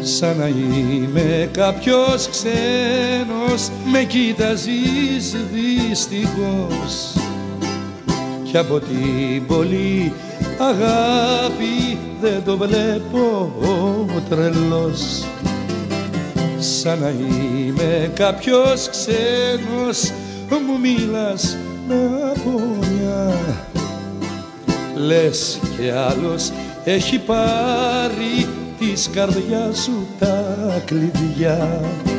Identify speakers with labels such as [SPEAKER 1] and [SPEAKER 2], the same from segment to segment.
[SPEAKER 1] σαν να είμαι κάποιος ξένος, με κοίταζεις δυστυχώς κι από την πολλή αγάπη δεν το βλέπω τρελός. Σαν να είμαι κάποιος ξένος, μου μίλας με απονιά, λες κι άλλος έχει πάρει της καρδιάς σου τα κλειδιά.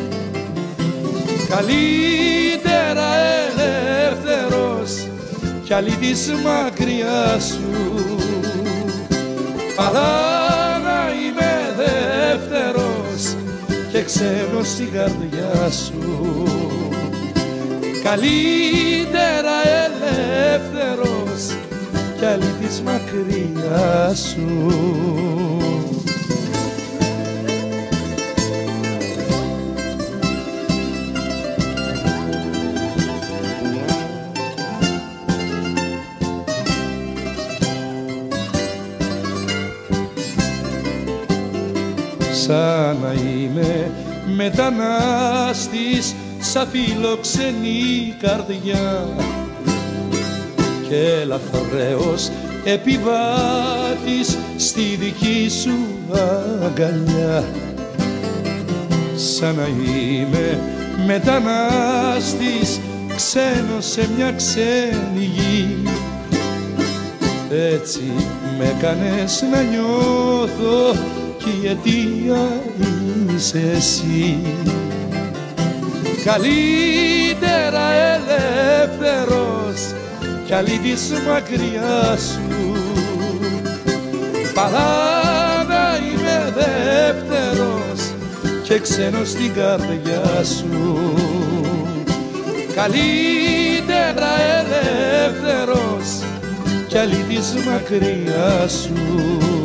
[SPEAKER 1] Καλύτερα ελεύθερος κι αλήτης μακριά σου, παρά να είμαι δεύτερος και ξένος στην καρδιά σου. Καλύτερα ελεύθερος κι αλήτης μακριά σου. Σαν να είμαι μετανάστης σαν φιλοξενή καρδιά και λαθρέος επιβάτης στη δική σου αγκαλιά. Σαν να είμαι μετανάστης ξένος σε μια ξένη γη, έτσι με κάνες να νιώθω κι η αιτία είσαι εσύ. Καλύτερα ελεύθερος κι αλήτης μακριά σου, παρά να είμαι δεύτερος και ξένος στην καρδιά σου. Καλύτερα ελεύθερος κι αλήτης μακριά σου.